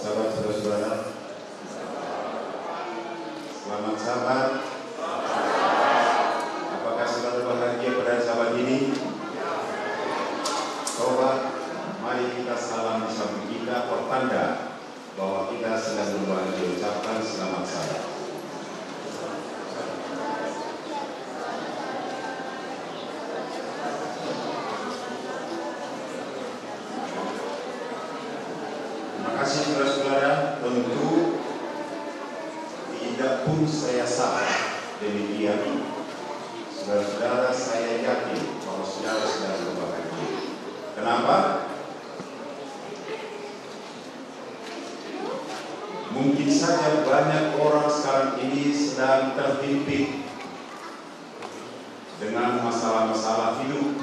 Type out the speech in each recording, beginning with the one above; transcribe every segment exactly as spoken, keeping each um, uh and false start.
sahabat, saudara-saudara, selamat sahabat. Apakah selalu bahagia pada sahabat ini? Coba mari kita salam di samping kita, pertanda bahwa kita sedang berbahagia. Ucapkan selamat sahabat. Terima kasih saudara-saudara. Tentu tidak pun saya salah demikian. Saudara-saudara, saya yakin bahwa saudara sedang berbahagia. Kenapa? Mungkin saja banyak orang sekarang ini sedang terhimpit dengan masalah-masalah hidup.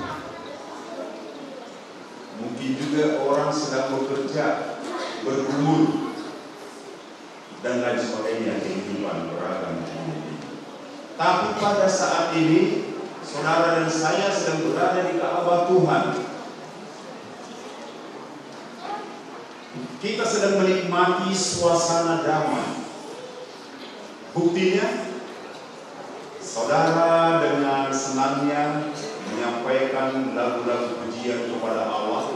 Mungkin juga orang sedang bekerja, bergumul, dan lain sebagainya, kehidupan beragam. Tapi pada saat ini, saudara dan saya sedang berada di Ka'bah Tuhan. Kita sedang menikmati suasana damai. Buktinya, saudara dengan senangnya menyampaikan lagu-lagu pujian kepada Allah.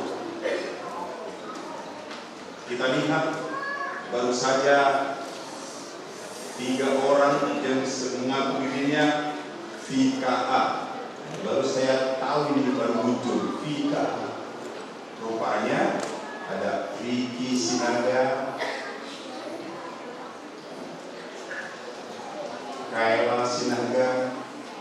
Kita lihat baru saja tiga orang yang mengaku dirinya V K A. Baru saya tahu ini baru muncul V K A. Rupanya ada Vicky Sinaga, Kaila Sinaga,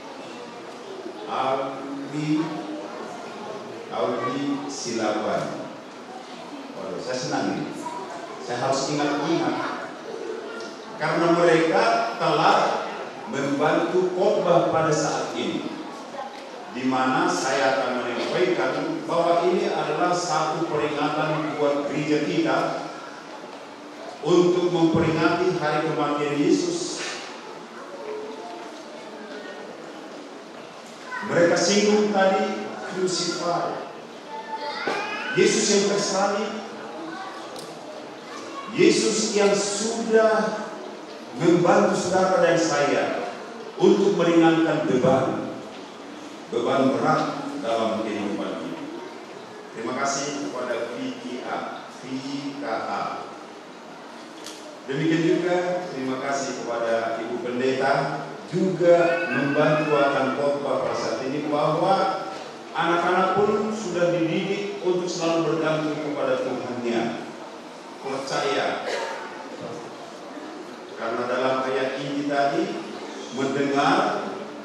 Aldi Aldi Silaban. Waduh, saya senang ini. Saya harus ingat-ingat karena mereka telah membantu khotbah pada saat ini, di mana saya akan menyampaikan bahwa ini adalah satu peringatan buat gereja kita untuk memperingati hari kematian Yesus. Mereka singgung tadi crucified, Yesus yang tersalib, Yesus yang sudah membantu saudara dan saya untuk meringankan beban beban berat dalam kehidupan ini. Terima kasih kepada V K A, V K A. Demikian juga terima kasih kepada Ibu Pendeta juga membantu akan khotbah pada saat ini, bahwa anak-anak pun sudah dididik untuk selalu bergantung kepada Tuhannya, percaya. Karena dalam ayat ini tadi mendengar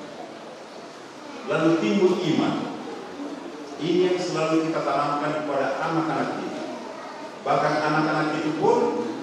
lalu timbul iman. Ini yang selalu kita tanamkan kepada anak-anak kita. Bahkan anak-anak itu pun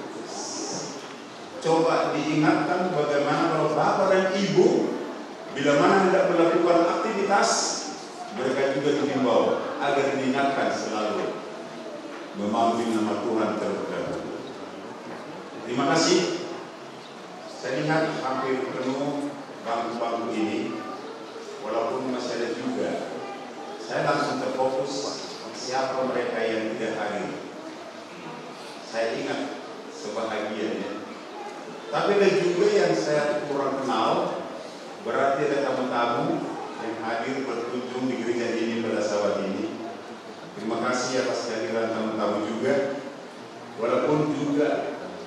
coba diingatkan bagaimana kalau bapak dan ibu bila mana hendak melakukan aktivitas, mereka juga dihimbau agar diingatkan selalu memanggil nama Tuhan terlebih dahulu. Terima kasih. Saya lihat hampir penuh bangku-bangku ini, walaupun masih ada juga. Saya langsung terfokus siapa mereka yang tidak hadir. Saya ingat sebahagianya. Tapi ada juga yang saya kurang kenal. Berarti ada tamu-tamu yang hadir berkunjung di gereja ini pada saat ini. Terima kasih atas kehadiran tamu-tamu juga. Walaupun juga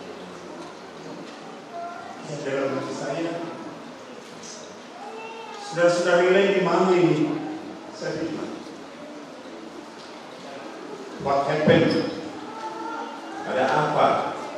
ya, dalam hati saya, saudara-saudara lain di mana ini? Saya bilang, what happened? Ada apa?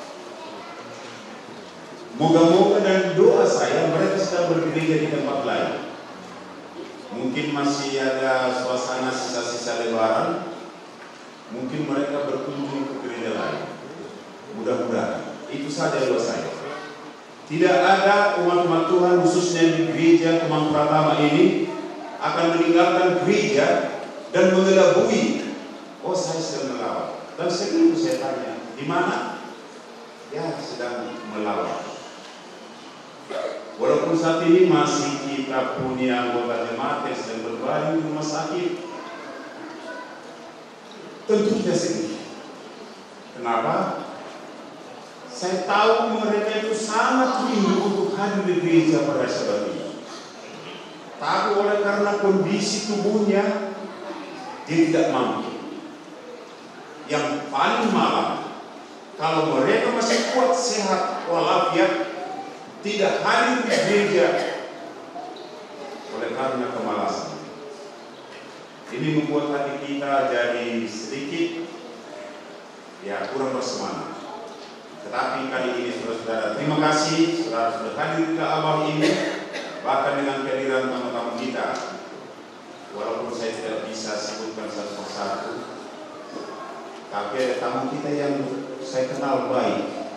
Moga-moga dan doa saya mereka sedang bergereja di tempat lain. Mungkin masih ada suasana sisa-sisa lebaran. Mungkin mereka berkunjung ke gereja lain. Mudah-mudahan itu saja doa saya. Tidak ada umat-umat Tuhan khususnya di gereja Kemang Pratama ini akan meninggalkan gereja dan mengelabui, oh saya sedang melawan. Dan sering saya tanya, di mana? Ya sedang melawan. Walaupun saat ini masih kita punya anggota jemaat yang sedang berbaring di rumah sakit, tentu kita sedih. Kenapa? Saya tahu mereka itu sangat rindu untuk hadir di gereja pada saat ini. Tapi oleh karena kondisi tubuhnya, dia tidak mampu. Yang paling malang, kalau mereka masih kuat, sehat, walafiat, tidak hadir di gereja oleh karena kemalasan. Ini membuat hati kita jadi sedikit ya kurang bersemangat. Tetapi kali ini saudara-saudara, terima kasih saudara sudah hadir ke awal ini, bahkan dengan kehadiran tamu-tamu kita. Walaupun saya tidak bisa sebutkan satu persatu, tapi ada tamu kita yang saya kenal baik.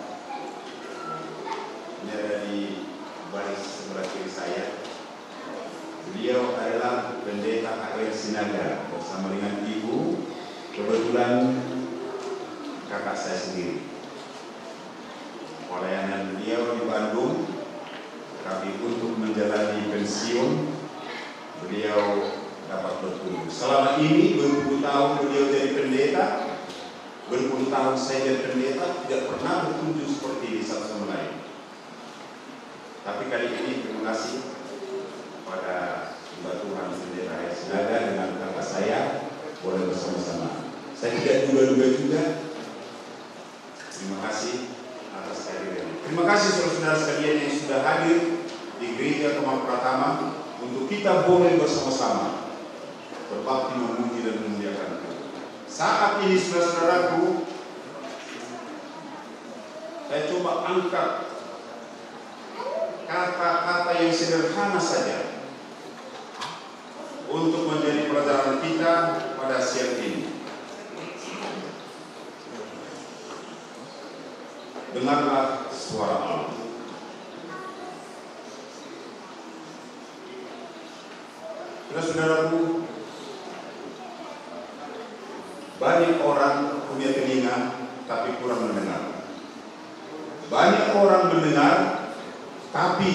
Ini ada di baris sebelah kiri saya. Beliau adalah pendeta H R Sinaga bersama dengan ibu, kebetulan kakak saya sendiri. Pelayanan beliau di Bandung, tapi untuk menjalani pensiun beliau dapat berkunjung. Selama ini berpuluh tahun beliau jadi pendeta, berpuluh tahun saya jadi pendeta, tidak pernah berkunjung seperti ini satu sama lain. Tapi kali ini terima kasih pada Mbak Tuhan Pendeta H R Sinaga dengan kakak saya boleh bersama-sama. Saya tidak duga-duga juga. Terima kasih atas kehadiran. Terima kasih saudara-saudara sekalian yang sudah hadir di Gereja Kemang Pratama untuk kita boleh bersama-sama berbakti, memuji dan memuliakan Tuhan. Saat ini saudara-saudaraku, saya coba angkat kata-kata yang sederhana saja untuk menjadi pelajaran kita pada siang ini. Dengarlah suara Allah. Saudara-saudaraku, banyak orang punya telinga tapi kurang mendengar. Banyak orang mendengar tapi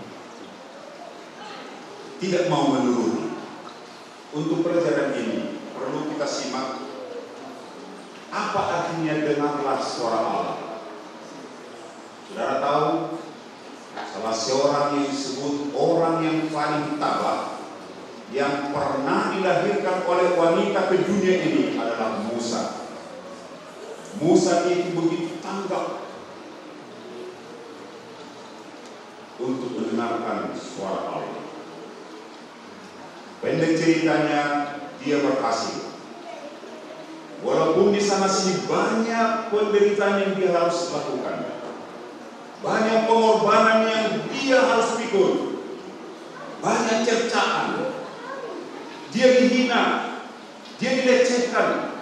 tidak mau menuruti. Untuk pelajaran ini perlu kita simak apa artinya dengarlah suara Allah. Saudara tahu, salah seorang yang disebut orang yang paling tabah yang pernah dilahirkan oleh wanita ke dunia ini adalah Musa. Musa itu begitu tanggap untuk mendengarkan suara Allah. Pendek ceritanya, dia berhasil. Walaupun di sana sini banyak penderitaan yang dia harus lakukan, banyak pengorbanan yang dia harus pikul, banyak cercaan, dia dihina, dia dilecehkan,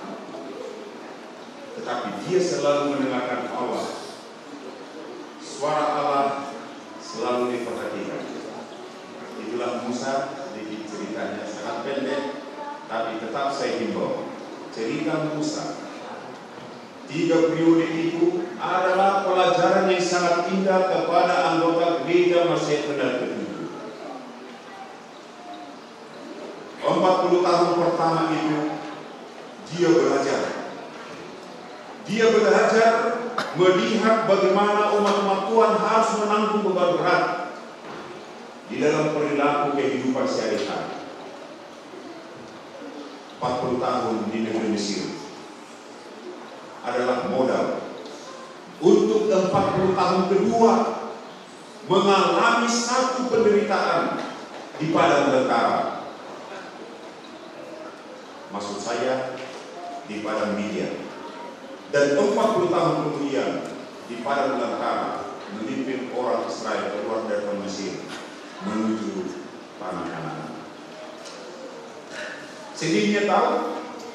tetapi dia selalu mendengarkan Allah. Suara Allah selalu diperhatikan. Itulah Musa. Sedikit ceritanya sangat pendek, tapi tetap saya himbau. Cerita Musa tiga periode itu adalah pelajaran yang sangat indah kepada anggota gereja Masih Benar ketujuh. empat puluh tahun pertama itu dia belajar. Dia belajar melihat bagaimana umat-umat Tuhan harus menanggung beban berat di dalam perilaku kehidupan sehari-hari. empat puluh tahun di negeri Mesir adalah modal untuk empat puluh tahun kedua mengalami satu penderitaan di padang belantara. Maksud saya di padang Midian. Dan empat puluh tahun kemudian di padang belantara memimpin orang Israel keluar dari Mesir menuju tanah Kanaan. Sedihnya tahu,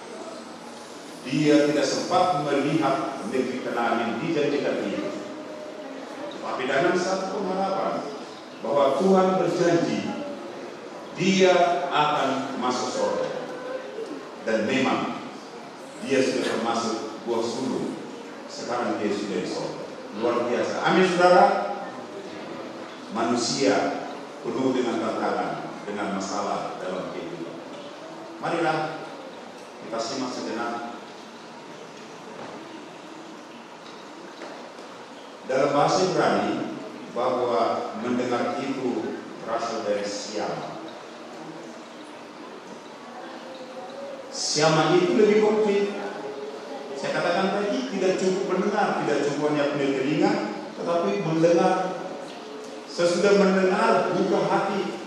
dia tidak sempat melihat negeri Kanaan yang dijanjikan itu. Tapi dengan satu pengharapan bahwa Tuhan berjanji dia akan masuk surga. Dan memang dia sudah termasuk buah sulung. Sekarang dia sudah di surga. Luar biasa. Amin saudara. Manusia penuh dengan tantangan, dengan masalah dalam kehidupan. Marilah kita simak sejenak Dalam bahasa Ibrani bahwa mendengar itu berasal dari siama. Siama itu lebih konkret. Saya katakan tadi, tidak cukup mendengar, tidak cukup hanya punya telinga, tetapi mendengar. Sesudah mendengar, buka hati.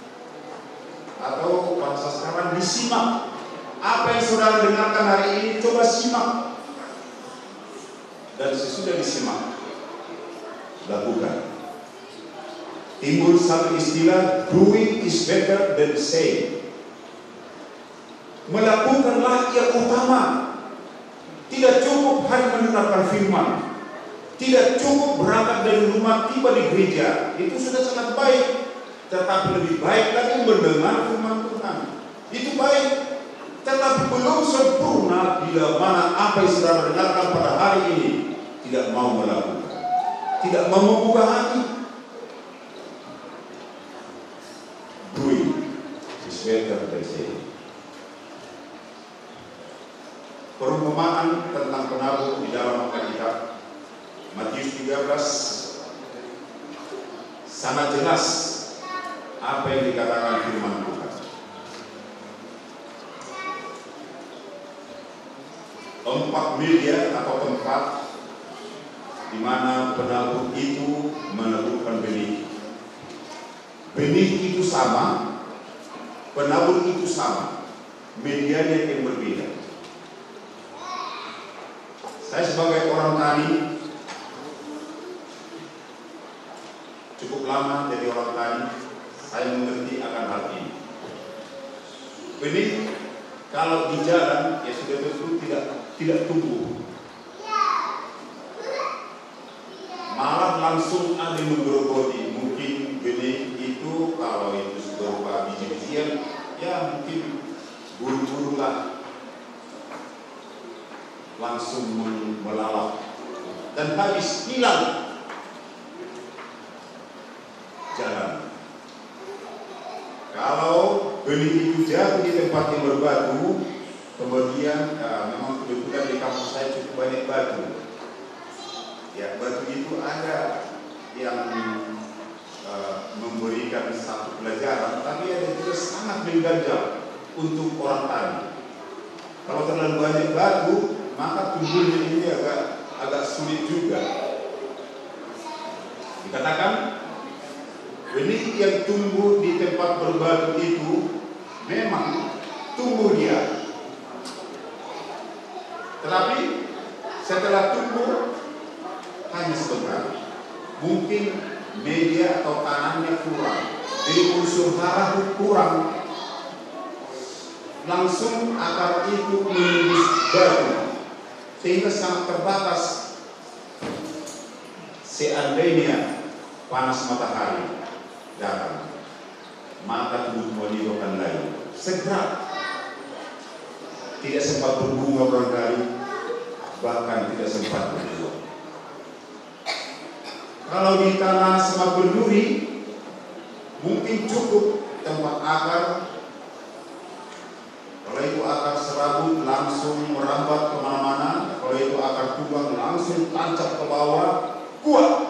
Atau bahasa sekarang disimak. Apa yang saudara dengarkan hari ini, coba simak. Dan sesudah disimak, lakukan. Timbul satu istilah, doing is better than saying. Melakukanlah yang utama. Tidak cukup hanya mendengarkan firman. Tidak cukup berangkat dari rumah tiba di gereja. Itu sudah sangat baik. Tetapi lebih baik lagi mendengar firman Tuhan. Itu baik. Tetapi belum sempurna bila mana apa yang saudara dengarkan pada hari ini tidak mau melakukan. Tidak mau membuka hati. Doing is better than saying. Perumpamaan tentang penabur di dalam Alkitab Matius tiga belas sangat jelas apa yang dikatakan firman Tuhan. Empat media atau tempat di mana penabur itu menaburkan benih. Benih itu sama, penabur itu sama, medianya yang berbeda. Saya sebagai orang tani cukup lama jadi orang tani, saya mengerti akan hal ini. Benih kalau di jalan ya sudah tentu tidak tidak tumbuh, malah langsung ada menggerogoti. Mungkin benih itu kalau itu berupa biji-bijian, ya mungkin buru-buru lah langsung melalap dan habis hilang jalan. Kalau benih itu jatuh di tempat yang berbatu, kemudian ya, memang kebetulan di kampus saya cukup banyak batu. Ya, batu itu ada yang uh, memberikan satu pelajaran, tapi ada juga sangat mengganjal untuk orang tani. Kalau terlalu banyak batu, maka tumbuhnya ini agak agak sulit juga. Dikatakan benih yang tumbuh di tempat berbatu itu memang tumbuh dia, tetapi setelah tumbuh hanya sebentar. Mungkin media atau tanahnya kurang, jadi unsur hara kurang, langsung akar itu menembus batu sehingga sangat terbatas. Seandainya panas matahari datang, maka tubuh itu akan layu segera, tidak sempat berbunga barangkali, bahkan tidak sempat berbuah. Kalau di tanah semak berduri, mungkin cukup tempat akar. Kalau itu akar serabut langsung merambat kemana-mana. Kalau itu akar tumbang langsung tancap ke bawah, kuat.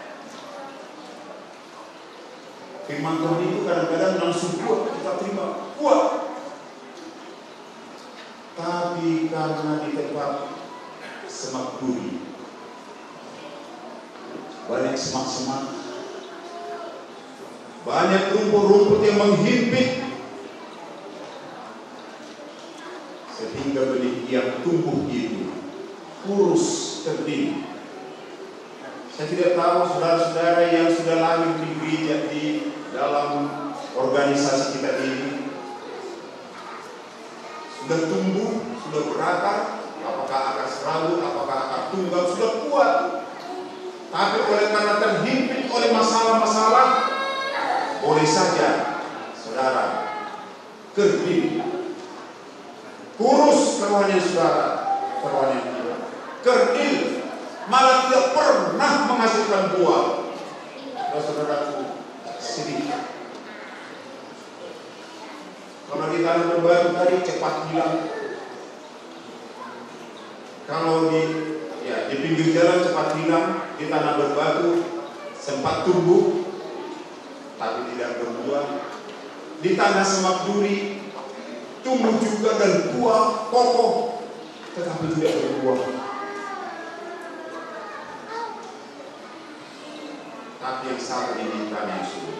Firman Tuhan itu kadang-kadang langsung kuat, kita terima, kuat. Tapi karena di tempat semak duri, banyak semak-semak, banyak rumput-rumput yang menghimpit, sehingga benih yang tumbuh itu kurus, kerdil. Saya tidak tahu saudara-saudara yang sudah lahir di gereja di dalam organisasi kita ini sudah tumbuh, sudah berakar, apakah akar serabut, apakah akar tunggal sudah kuat. Tapi oleh karena terhimpit oleh masalah-masalah, boleh saja saudara kerdil, kurus kerohanian saudara, kerohanian kita kerdil, malah tidak pernah menghasilkan buah. Saudara-saudaraku, sedih. Kalau di tanah berbatu tadi cepat hilang. Kalau di Ya, di pinggir jalan cepat hilang, di tanah berbatu sempat tumbuh tapi tidak berbuah. Di tanah semak duri tumbuh juga dan buah kokoh tetapi tidak berbuah. Tapi yang satu ini tanah yang subur.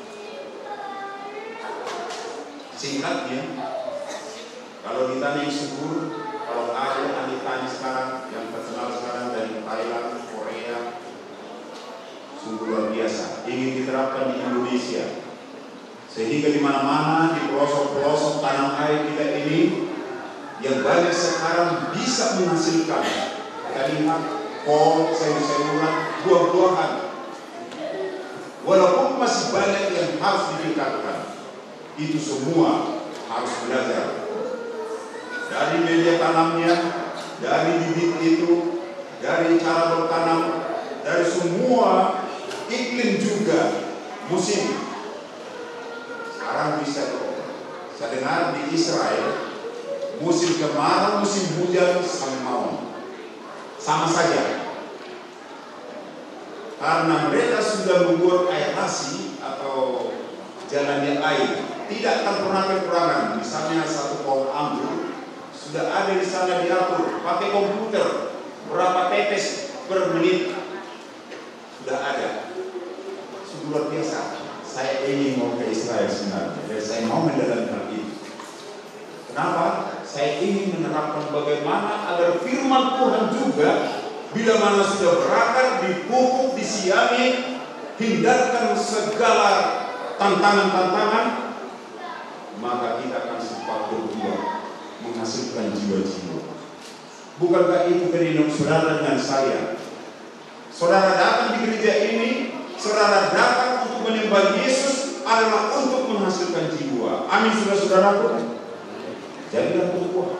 Singkatnya, kalau di tanah yang subur, kalau ada ahli tani sekarang yang terkenal sekarang dari Thailand, Korea, sungguh luar biasa, ingin diterapkan di Indonesia, sehingga di mana-mana di pelosok-pelosok tanah air kita ini yang banyak sekarang bisa menghasilkan. Kita lihat kol, sayur-sayuran, buah-buahan. Walaupun masih banyak yang harus ditingkatkan, itu semua harus belajar. Dari media tanamnya, dari bibit itu, dari cara bertanam, dari semua iklim juga, musim. Sekarang bisa saya dengar di Israel, musim kemarau, musim hujan sama sama saja. Karena mereka sudah membuat aerasi atau jalannya air, tidak akan pernah kekurangan. Misalnya satu pohon anggur sudah ada di sana diatur pakai komputer berapa tetes per menit sudah ada. Sungguh luar biasa. Saya ingin mau ke Israel sebenarnya, dan saya mau mendalamkan itu. Kenapa? Saya ingin menerapkan bagaimana agar firman Tuhan juga bila mana sudah berakar, dipupuk, disiami, hindarkan segala tantangan-tantangan, maka kita akan sempat berbuah, menghasilkan jiwa-jiwa. Bukankah itu keinginan saudara dengan saya? Saudara datang di gereja ini, saudara datang untuk menyembah Yesus adalah untuk menghasilkan jiwa. Amin, saudara-saudaraku. Jadilah berbuah.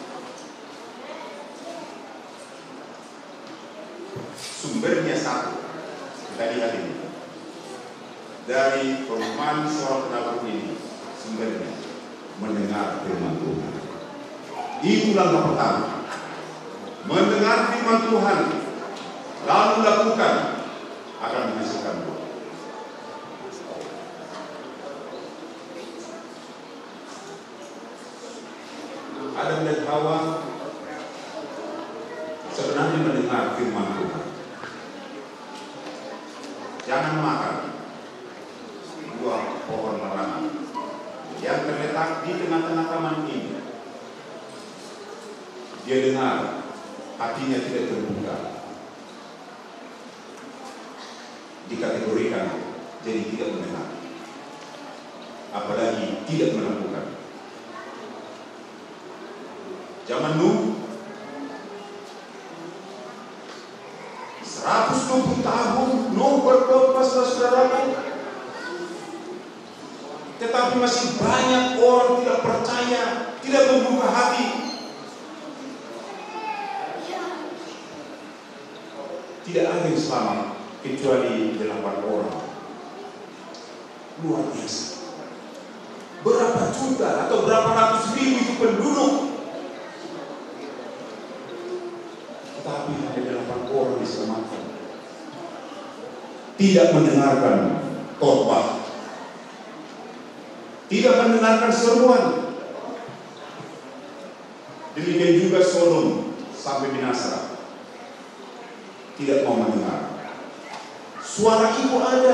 Sumbernya satu. Kita lihat ini. Dari perumpamaan seorang penabuh ini, sumbernya mendengar firman Tuhan. Itu langkah pertama. Mendengar firman Tuhan, lalu lakukan, akan menghasilkan buah. Adam dan Hawa sebenarnya mendengar firman Tuhan. Jangan makan buah pohon larangan yang terletak di tengah-tengah taman ini. Dia dengar, hatinya tidak terbuka. Dikategorikan jadi tidak mendengar, apalagi tidak melakukan. Zaman Nuh, seratus dua puluh tahun Nuh berdoa, saudara-saudaraku, tetapi masih banyak orang tidak percaya, tidak membuka hati. Tidak ada yang selamat kecuali delapan orang. Luar biasa. Berapa juta atau berapa ratus ribu itu penduduk, tetapi hanya delapan orang diselamatkan. Tidak mendengarkan khotbah, tidak mendengarkan seruan. Demikian juga Sodom sampai binasa, tidak mau mendengar. Suara itu ada.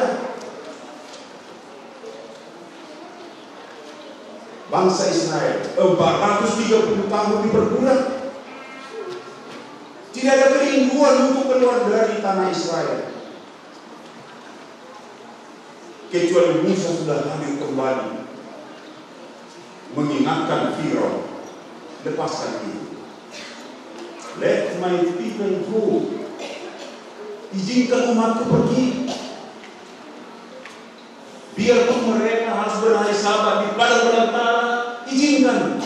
Bangsa Israel empat ratus tiga puluh tahun diperbudak. Tidak ada kerinduan untuk keluar dari tanah Israel. Kecuali Musa sudah hadir kembali, mengingatkan Firaun, lepaskan itu. Let my people go. Izinkan umatku pergi. Biarpun mereka harus berhari sabat di padang belantara, izinkan.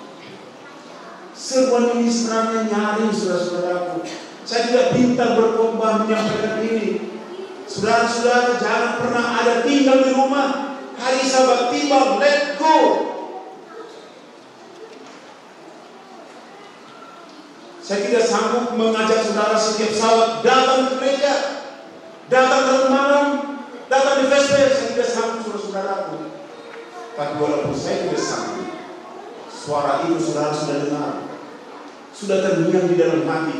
Seruan ini sebenarnya nyaring, saudara-saudaraku. Saya tidak pintar berkhotbah menyampaikan ini. Saudara-saudara, jangan pernah ada tinggal di rumah, hari sabat tiba, let go. Saya Saya tidak sanggup mengajak saudara setiap saat datang ke gereja, datang ke malam, datang di vesper. Saya tidak sanggup, saudara-saudaraku. Tapi walaupun saya tidak sanggup, suara itu saudara sudah dengar, sudah terngiang di dalam hati.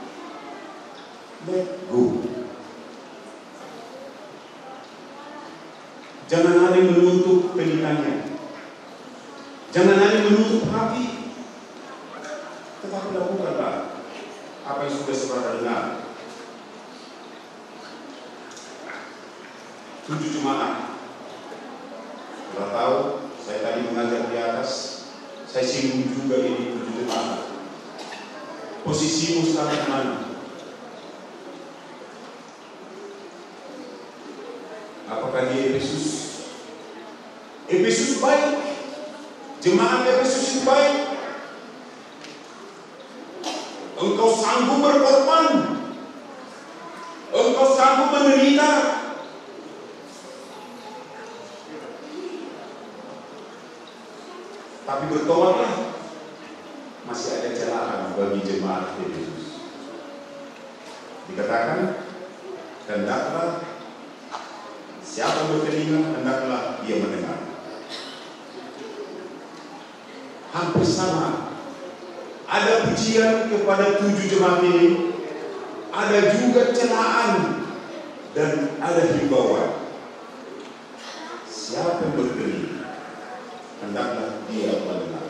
Let go. Jangan ada yang menutup pendidikannya, jangan ada yang menutup hati, tetapi lakukanlah apa yang sudah saudara dengar. Tujuh jemaat, saudara tahu, saya tadi mengajar di atas, saya singgung juga ini tujuh jemaat. Posisimu sekarang di mana? Apakah di Efesus? Efesus baik, jemaat Efesus itu baik. Engkau sanggup berkorban, engkau sanggup menderita. Tapi bertobatlah. Masih ada celaan bagi jemaat Efesus. Dikatakan, hendaklah siapa bertelinga, hendaklah dia mendengar. Hampir sama. Ada pujian kepada tujuh jemaat ini, ada juga celaan dan ada himbauan. Siapa yang bertelinga, hendaklah dia mendengar.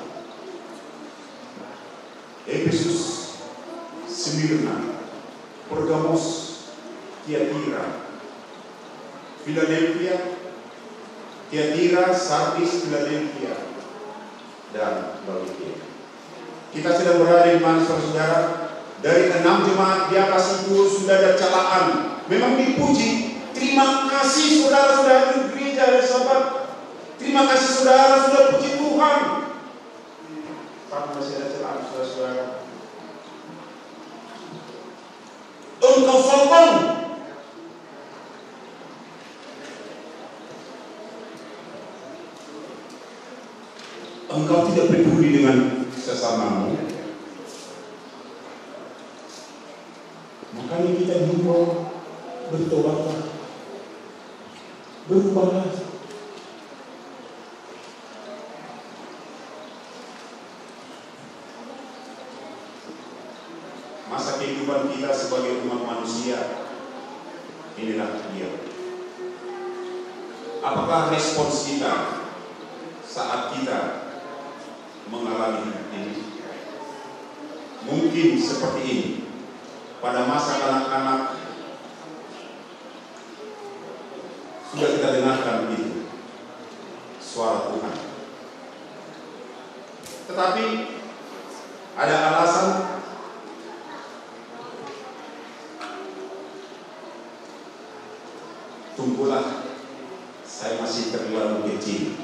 Efesus, Smyrna, Pergamos, Tiatira, Philadelphia, Tiatira, Sardis, Philadelphia, dan Laodikia. Kita sedang berada di mana, saudara? Dari enam jemaat di atas itu sudah ada celaan. Memang dipuji. Terima kasih saudara sudah di gereja dan sahabat. Terima kasih saudara sudah puji Tuhan. Tapi masih ada celaan, saudara-saudara. Engkau sombong. Engkau tidak peduli dengan sesamamu. Makanya kita himbau, bertobatlah, berubahlah. Masa kehidupan kita sebagai umat manusia, inilah dia. Apakah respons kita saat kita mengalami ini? Mungkin seperti ini. Pada masa kanak-kanak sudah kita dengarkan itu suara Tuhan. Tetapi ada alasan tunggulah, saya masih terlalu kecil,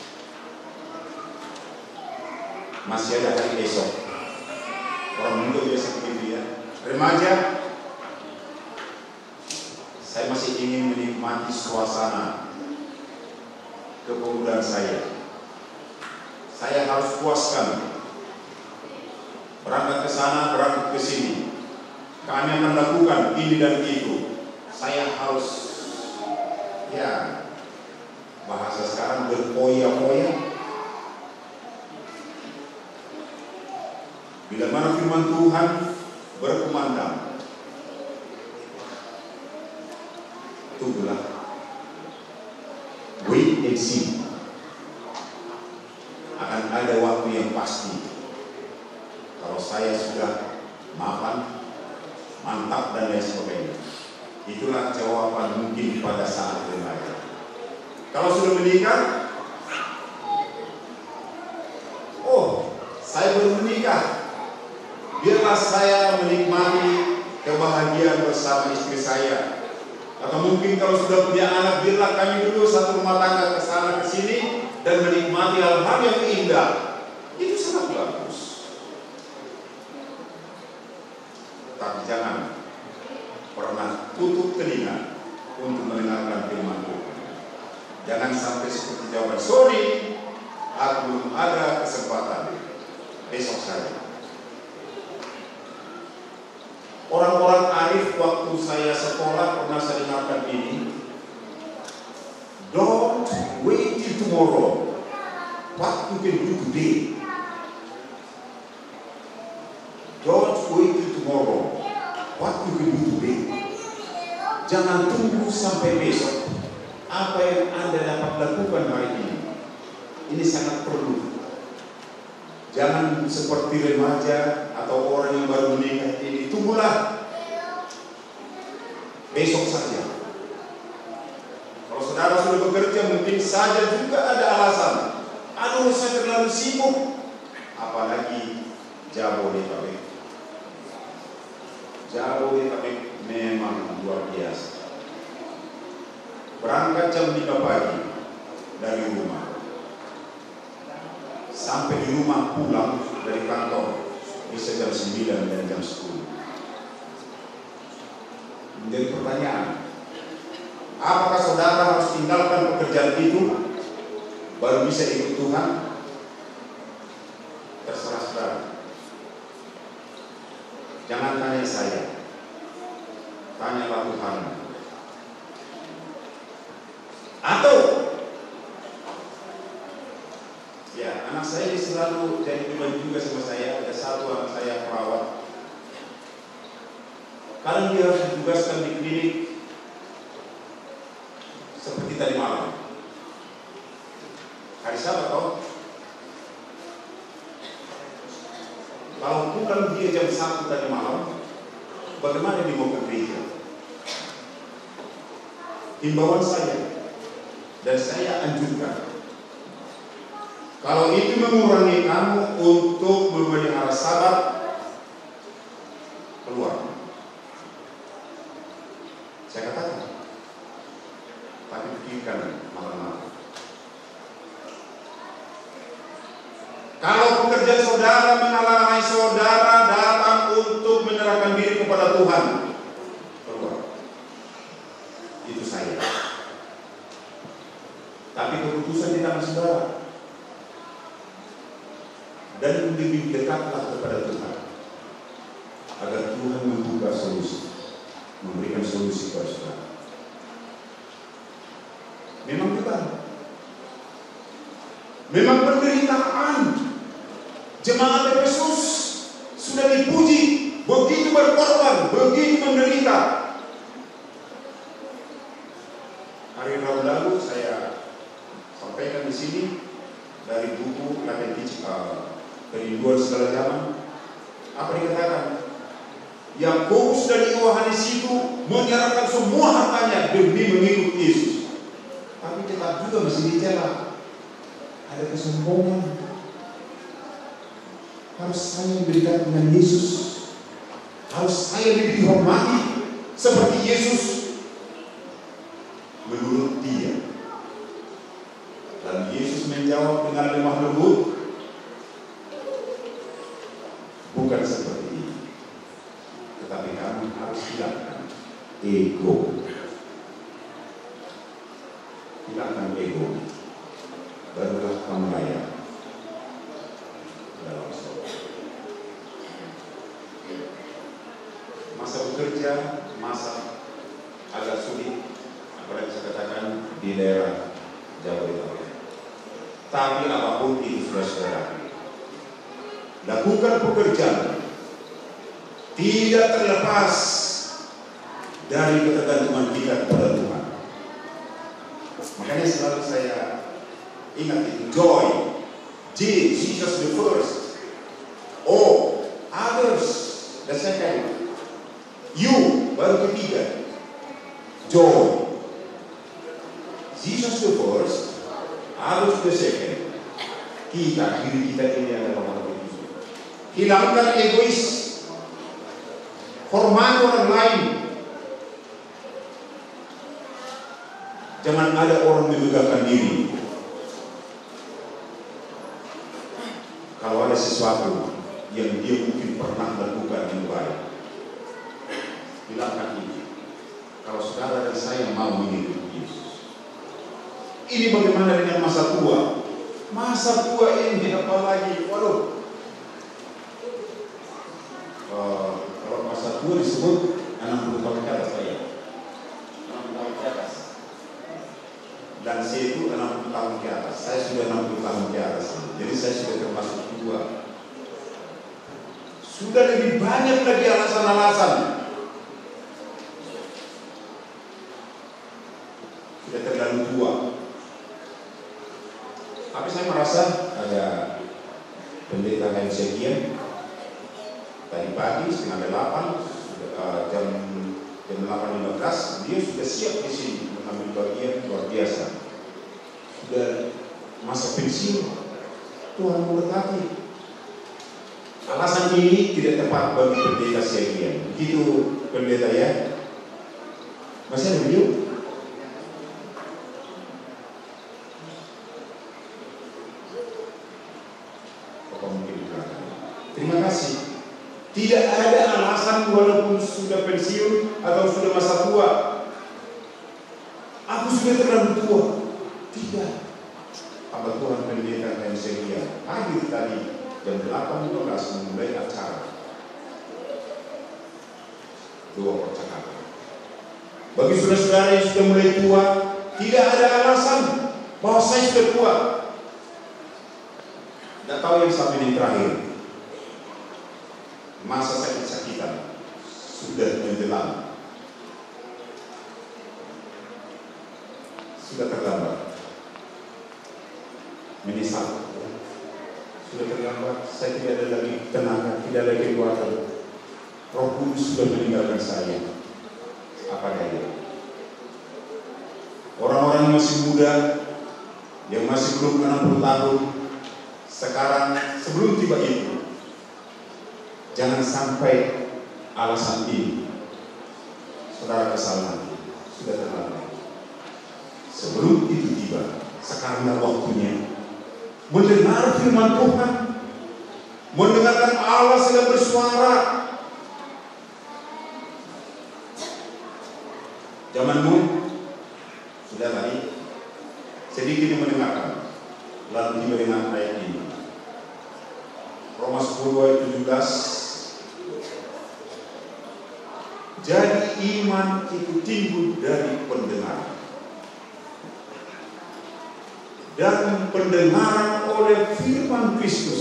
masih ada hari esok. Orang muda biasa begitu ya. Remaja, saya masih ingin menikmati suasana kepemudaan saya. Saya harus puaskan. Berangkat ke sana, berangkat ke sini. Kami akan lakukan ini dan itu. Saya harus, ya, bahasa sekarang berpoya-poya. Bila mana firman Tuhan berkumandang, tunggulah, wait and see. Akan ada waktu yang pasti. Kalau saya sudah mapan, mantap dan lain sebagainya, itulah jawaban mungkin pada saat remaja. Kalau sudah menikah, oh, saya belum menikah. Biarlah saya menikmati kebahagiaan bersama istri saya. Atau mungkin kalau sudah punya anak, biarlah kami dulu satu rumah tangga ke sana ke sini dan menikmati hal-hal yang indah. Itu sangat bagus. Tapi jangan pernah tutup telinga untuk mendengarkan firman Tuhan. Jangan sampai seperti jawaban, sorry, aku belum ada kesempatan, besok saja. Orang-orang arif waktu saya sekolah pernah saya dengarkan ini. Don't wait till tomorrow. What you can do today. Don't wait till tomorrow. What you can do today. Jangan tunggu sampai besok. Apa yang Anda dapat lakukan hari ini, ini sangat perlu. Jangan seperti remaja atau orang yang baru menikah ini, tunggulah besok saja. Kalau saudara sudah bekerja, mungkin saja juga ada alasan. Aduh, saya terlalu sibuk. Apalagi Jabodetabek. Jabodetabek memang luar biasa. Berangkat jam lima pagi dari rumah, sampai di rumah pulang dari kantor bisa jam sembilan dan jam sepuluh. Menjadi pertanyaan, apakah saudara harus tinggalkan pekerjaan itu baru bisa ikut Tuhan? Terserah saudara. Jangan tanya saya, tanyalah Tuhan. Atau ya, anak saya selalu jadi beban juga sama saya. Ada satu anak saya perawat. Kadang dia harus ditugaskan di klinik seperti tadi malam. Hari Sabat toh. Kalau pulang dia jam satu tadi malam, bagaimana dia mau ke gereja? Himbauan saya dan saya anjurkan, kalau itu mengurangi kamu untuk memelihara sabat, keluar. Saya katakan, tapi pikirkan malam-malam. Kalau pekerjaan saudara menghalangi saudara datang untuk menyerahkan diri kepada Tuhan, keluar. Itu saya. Tapi keputusan di tangan saudara. Dan lebih dekatlah kepada Tuhan, agar Tuhan membuka solusi, memberikan solusi kepada saudara. Memang betul. Memang penderitaan jemaat Efesus sudah dipuji, begitu berkorban, begitu menderita. Hari Rabu lalu saya sampaikan di sini dari buku Latin uh, Kerinduan Segala Zaman. Apa dikatakan? Yakobus dan Yohanes itu menyerahkan semua hartanya demi mengikut Yesus. Tapi tetap juga masih dicela. Ada kesombongan. Harus saya berikan dengan Yesus. Harus saya lebih dihormati seperti Yesus. Menurut dia. Dan Yesus menjawab dengan lemah lembut, bukan seperti ini. Tetapi kamu harus hilangkan ego. Hilangkan ego. Barulah kamu layak dalam surga. Masa bekerja, masa agak sulit, apalagi saya katakan di daerah Jabodetabek. Tapi apapun itu sudah saudara, lakukan pekerjaan tidak terlepas dari ketergantungan kita kepada Tuhan. Makanya selalu saya ingat itu, joy, J, Jesus the first, O, others the second, you baru ketiga, joy, Jesus the first, others the second. Kita, diri kita ini adalah orang itu. Hilangkan egois, hormati orang lain. Jangan ada orang memegahkan diri. Kalau ada sesuatu yang dia mungkin pernah lakukan yang baik, hilangkan ini. Kalau saudara dan saya mau mengikuti Yesus. Ini bagaimana dengan masa tua? Masa tua ini apa lagi? Waduh. Uh, kalau masa tua disebut enam puluh tahun ke atas, Pak ya. enam puluh tahun ke atas. Dan C itu enam puluh tahun ke atas. Saya sudah enam puluh tahun ke atas. Jadi saya sudah termasuk tua. Sudah lebih banyak lagi alasan-alasan. Sudah terlalu tua. Tapi saya merasa ada pendeta lain sekian tadi pagi setengah delapan uh, jam jam delapan lima belas dia sudah siap di sini mengambil bagian luar biasa. Sudah masa pensiun. Tuhan memberkati. Alasan ini tidak tepat bagi pendeta sekian. Begitu pendeta ya. Masih ada video? Terima kasih. Tidak ada alasan walaupun sudah pensiun atau sudah masa tua. Aku sudah terlalu tua. Tidak. Apa Tuhan pendeta dan sekia hadir tadi jam delapan belas memulai acara. Dua percakapan. Bagi saudara-saudara yang sudah mulai tua, tidak ada alasan bahwa saya sudah tua. Tidak tahu yang sampai ini terakhir. Masa sakit-sakitan sudah menjelang, sudah terlambat, menyesal, sudah terlambat. Saya tidak ada lagi tenaga, tidak ada lagi kekuatan. Roh Kudus sudah meninggalkan saya. Apa daya? Orang-orang yang masih muda, yang masih belum enam puluh tahun, sekarang sebelum tiba itu. Jangan sampai alasan ini saudara kesalahan sudah terlambat. Sebelum itu tiba, sekaranglah waktunya mendengar firman Tuhan, mendengarkan Allah sedang bersuara. Zamanmu sudah tadi sedikit mendengarkan, lalu tiba dengan ayat ini. Roma sepuluh ayat tujuh belas. Jadi iman itu timbul dari pendengaran, dan pendengaran oleh firman Kristus.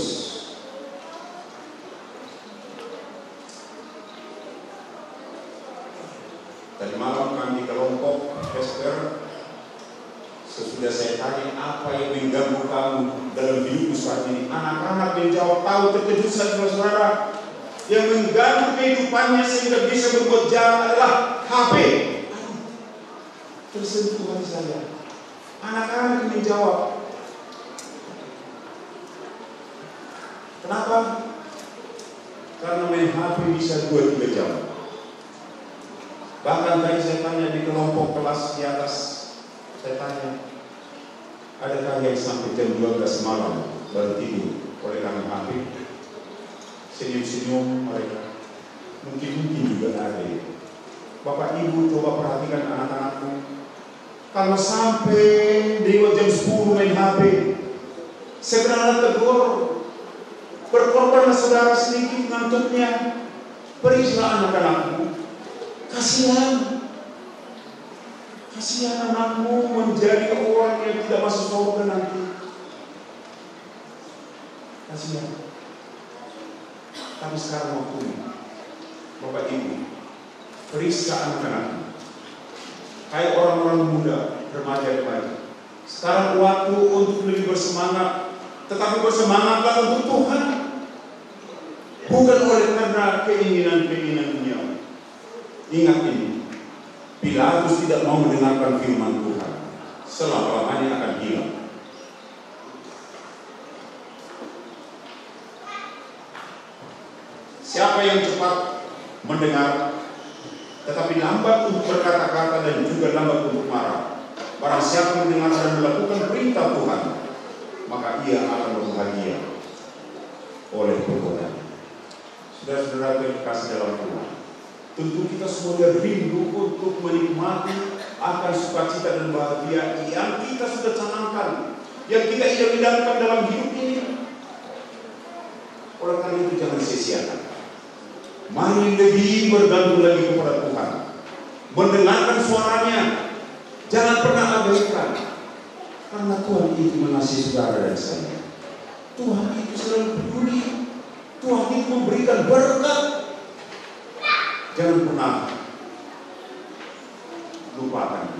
Tadi malam kami kelompok Vesper, sesudah saya tanya apa yang mengganggu kamu dalam hidupmu saat ini, anak-anak menjawab, tahu terkejut saudara-saudara. Yang mengganggu kehidupannya sehingga bisa berbuat jahat adalah H P. Tersentuh hati saya. Anak-anak menjawab. Kenapa? Karena main H P bisa dua tiga jam. Bahkan tadi saya tanya di kelompok kelas di atas, saya tanya, adakah yang sampai jam dua belas malam baru tidur oleh karena H P? Senyum-senyum mereka. Mungkin-mungkin juga ada. Bapak Ibu coba perhatikan anak-anakmu. Kalau sampai di jam sepuluh main H P, sebenarnya tegur, berkorbanlah saudara sedikit ngantuknya. Periksa anak-anakmu. Kasihan. Kasihan anakmu menjadi orang yang tidak masuk surga nanti. Kasihan. Tapi sekarang waktunya, Bapak Ibu, periksa anak-anak. Hai orang-orang muda, remaja-remaja. Sekarang waktu untuk lebih bersemangat, tetapi bersemangatlah untuk Tuhan, bukan oleh karena keinginan-keinginan dunia. Ingat ini, Pilatus tidak mau mendengarkan firman Tuhan, selama-lamanya akan hilang. Siapa yang cepat mendengar, tetapi lambat untuk berkata-kata dan juga lambat untuk marah, barang siapa mendengar dan melakukan perintah Tuhan, maka ia akan berbahagia oleh perbuatannya. Saudara-saudara yang dikasihi dalam Tuhan, tentu kita semua rindu untuk menikmati akan sukacita dan bahagia yang kita sudah canangkan, yang kita idam-idamkan dalam hidup ini. Oleh karena itu jangan sia-siakan. Mari lebih bergantung lagi kepada Tuhan, mendengarkan suaranya, jangan pernah abaikan, karena Tuhan itu mengasihi saudara dan saya. Tuhan itu selalu peduli, Tuhan itu memberikan berkat. Jangan pernah lupakan itu.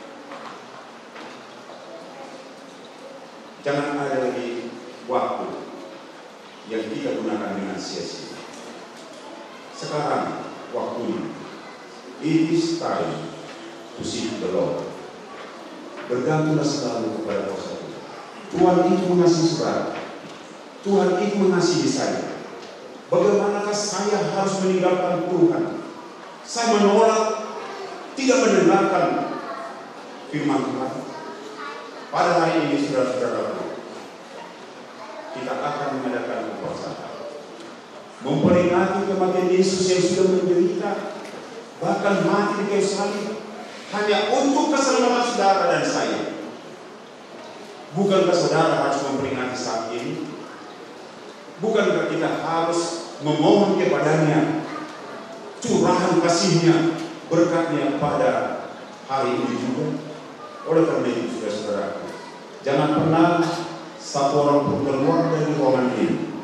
Jangan ada lagi waktu yang kita gunakan dengan sia-sia. Sekarang waktunya. It is time to seek the Lord. Bergantunglah selalu kepada kuasa Tuhan. Tuhan itu mengasihi saudara. Tuhan itu mengasihi saya. Bagaimanakah saya harus meninggalkan Tuhan? Saya menolak, tidak mendengarkan firman Tuhan. Pada hari ini, saudara-saudaraku, kita akan mengadakan upacara, memperingati kematian Yesus yang sudah menderita, bahkan mati di kayu salib, hanya untuk keselamatan saudara dan saya. Bukankah saudara harus memperingati saat ini? Bukankah kita harus memohon kepadanya curahan kasihnya, berkatnya pada hari ini juga? Oleh karena itu, saudara-saudara, jangan pernah satu orang pun keluar dari ruangan ini,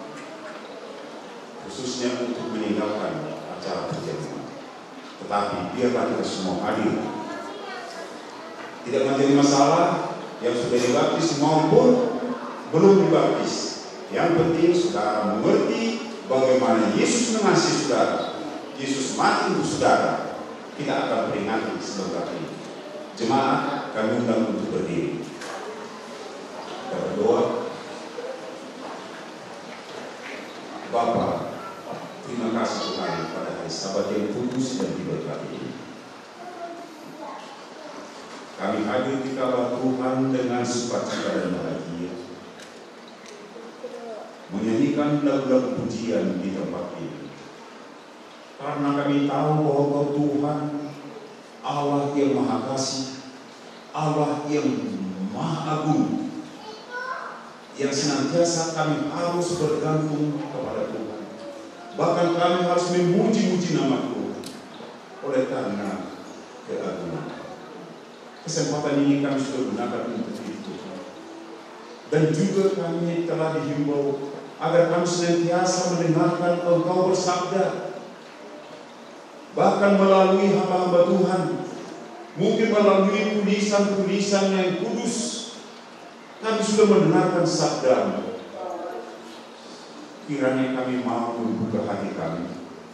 khususnya untuk meninggalkan acara perjamuan. Tetapi biarlah kita semua hadir. Tidak menjadi masalah yang sudah dibaptis maupun belum dibaptis. Yang penting saudara mengerti bagaimana Yesus mengasihi saudara. Yesus mati untuk saudara. Kita akan peringati sebentar ini. Jemaat, kami undang untuk berdiri. Kita berdoa. Bapa, terima kasih Tuhan pada hari Sabat yang kudus dan diberkati ini. Kami hadir di kabar Tuhan dengan sukacita dan bahagia, menyanyikan lagu-lagu pujian di tempat ini. Karena kami tahu bahwa Tuhan Allah yang Maha Kasih, Allah yang Maha Agung, yang senantiasa kami harus bergantung kepada Tuhan. Bahkan kami harus memuji-muji nama Tuhan oleh karena keagungan. Kesempatan ini kami sudah gunakan untuk itu. Dan juga kami telah dihimbau agar kami senantiasa mendengarkan Engkau bersabda. Bahkan melalui hamba-hamba Tuhan, mungkin melalui tulisan-tulisan yang kudus, kami sudah mendengarkan sabda-Mu. Kiranya kami mau membuka hati kami,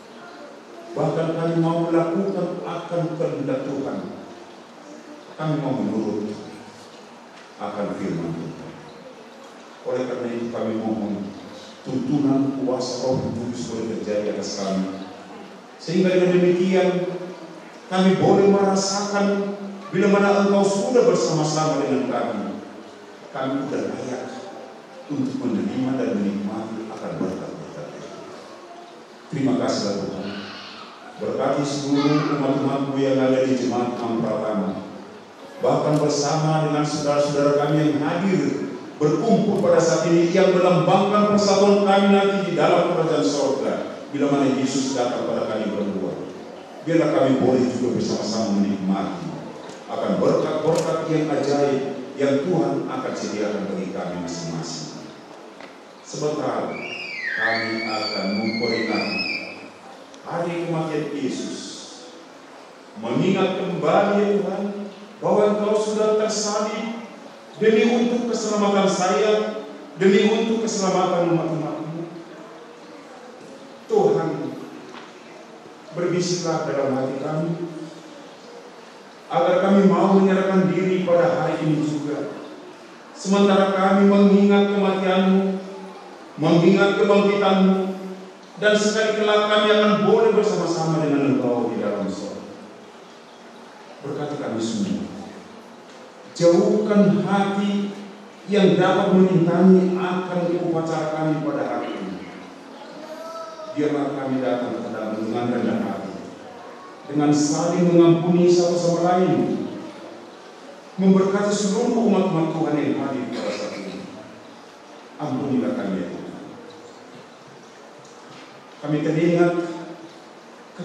bahkan kami mau melakukan akan kehendak Tuhan. Kami mau menurut akan firman Tuhan. Oleh karena itu kami mohon tuntunan kuasa Roh Kudus bekerja di atas kami, sehingga dengan demikian kami boleh merasakan bila mana Engkau sudah bersama-sama dengan kami, kami sudah layak untuk menerima dan menikmati akan berkat-berkat itu. Terima kasih Tuhan. Berkati seluruh umat-umat-Mu yang ada di Jemaat Pratama, bahkan bersama dengan saudara-saudara kami yang hadir berkumpul pada saat ini, yang melambangkan persatuan kami nanti di dalam kerajaan sorga bila mana Yesus datang pada kami berdua. Biarlah kami boleh juga bersama-sama menikmati akan berkat-berkat yang ajaib yang Tuhan akan sediakan bagi kami masing-masing. Sebentar kami akan memperingati hari kematian Yesus, mengingat kembali Tuhan bahwa Engkau sudah tersalib demi untuk keselamatan saya, demi untuk keselamatan umat-umat-Mu. Tuhan, berbisiklah dalam hati kami, agar kami mau menyerahkan diri pada hari ini juga. Sementara kami mengingat kematian-Mu, mengingat kebangkitan-Mu, dan sekali kelak kami akan boleh bersama-sama dengan Engkau di dalam surga. Berkati kami semua. Jauhkan hati yang dapat menintangi akan upacara kami pada hari ini. Biarlah kami datang kepada dengan rendah hati, dengan saling mengampuni satu sama lain, memberkati seluruh umat-umat Tuhan yang hadir pada saat ini. Ampunilah kami ya Tuhan. Kami teringat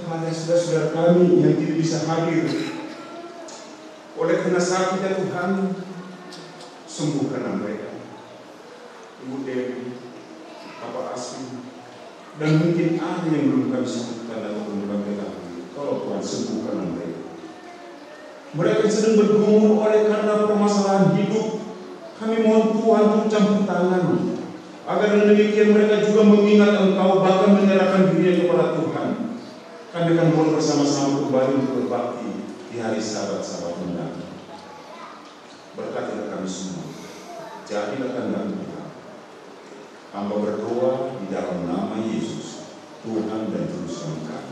kepada saudara-saudara kami yang tidak bisa hadir. Oleh karena sakit ya Tuhan, sembuhkanlah mereka. Ibu Dewi, Bapak Asmi, dan mungkin ada yang belum kami sebutkan dan belum kami ketahui. Kalau Tuhan sembuhkanlah mereka. Mereka sedang bergumul oleh karena permasalahan hidup. Kami mohon Tuhan untuk campur tangan, agar dengan demikian mereka juga mengingat Engkau, bahkan menyerahkan dirinya kepada Tuhan. Kami akan boleh bersama-sama kembali untuk berbakti di hari Sabat-Sabat mendatang. Berkatilah kami semua. Jadilah kehendak Tuhan. Hamba berdoa di dalam nama Yesus, Tuhan dan Juru Selamat kami.